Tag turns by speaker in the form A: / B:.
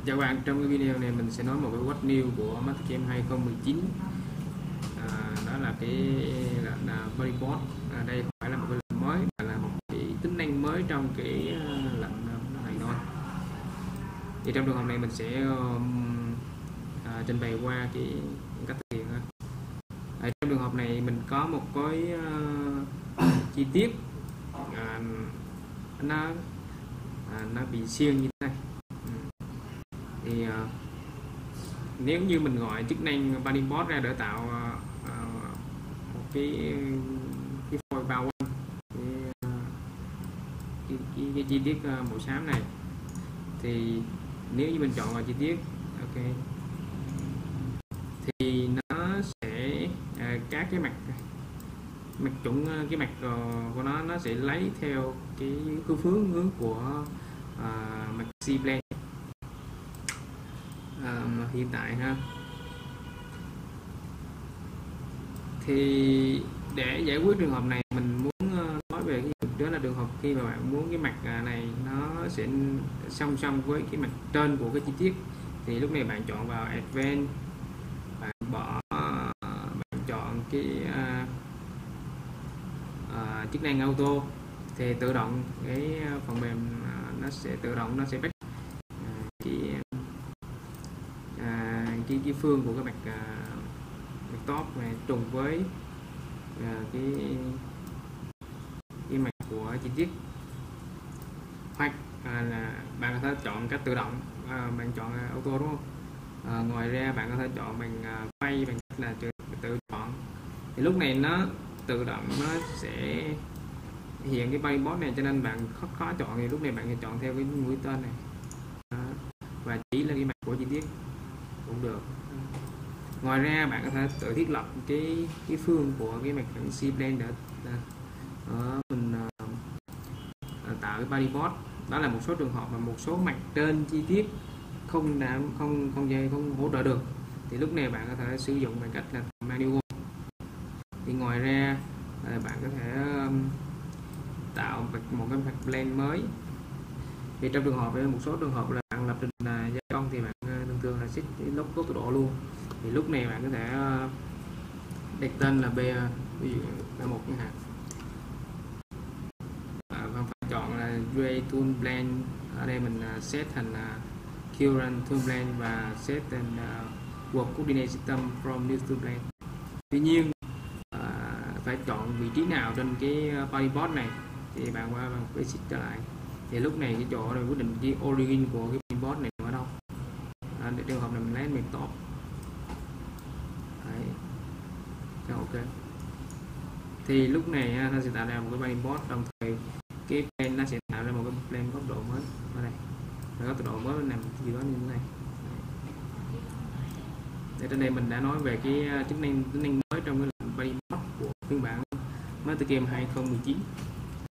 A: Chào các bạn, trong cái video này mình sẽ nói một cái what new của Mastercam 2019. Đó là cái lệnh bodyboard. Đây không phải là một cái lệnh mới mà là một cái tính năng mới trong cái lệnh này thôi. Thì trong trường hợp này mình sẽ trình bày qua cái cách thực hiện thôi. Trong trường hợp này mình có một cái chi tiết nó bị xiên như thế này. Thì nếu như mình gọi chức năng bodyboard ra để tạo một cái phôi bao quanh cái chi tiết màu xám này, thì nếu như mình chọn vào chi tiết, ok, thì nó sẽ các cái mặt chuẩn, cái mặt của nó sẽ lấy theo cái hướng của mặt C-plane. Hiện tại ha, thì để giải quyết trường hợp này mình muốn nói về cái đó là trường hợp khi mà bạn muốn cái mặt này nó sẽ song song với cái mặt trên của cái chi tiết, thì lúc này bạn chọn vào Advanced, bạn chọn cái chức năng auto, thì tự động cái phần mềm nó sẽ tự động bắt cái phương của cái mặt top này trùng với cái mặt của chi tiết, hoặc là bạn có thể chọn cách tự động, bạn chọn auto, đúng không? Ngoài ra bạn có thể chọn bằng phay, bằng cách là tự chọn, thì lúc này nó tự động nó sẽ hiện cái bodyboard này, cho nên bạn khó chọn, thì lúc này bạn chọn theo cái mũi tên này và chỉ lên cái mặt của chi tiết cũng được. Ngoài ra bạn có thể tự thiết lập cái phương của cái mặt phẳng C-plane để mình tạo cái bodyboard. Đó là một số trường hợp mà một số mặt trên chi tiết không hỗ trợ được, thì lúc này bạn có thể sử dụng bằng cách là manual. Thì ngoài ra bạn có thể tạo một cái mặt plane mới. Thì trong trường hợp một số trường hợp là bạn lập trình gia công, thì bạn thường là set lốc tốc độ luôn, thì lúc này bạn có thể đặt tên là ví dụ B1 chẳng hạn. Bạn phải chọn là Ray Tool Plan, ở đây mình set thành Current Tool Plan và set thành Work Coordinate System from New Tool Plan. Tuy nhiên phải chọn vị trí nào trên cái bodyboard này, thì bạn qua bằng basic trở lại, thì lúc này cái chỗ này quyết định cái origin của cái bodyboard này ở đâu. Để trường hợp này mình lấy miền top. Đấy. Ok, thì lúc này nó sẽ tạo ra một cái bodyboard, đồng thời cái plane nó sẽ tạo ra một cái plane góc độ mới ở đây, và góc độ mới nằm gì đó như thế này. Để trên đây mình đã nói về cái tính năng mới trong cái bodyboard của phiên bản Mastercam 2019.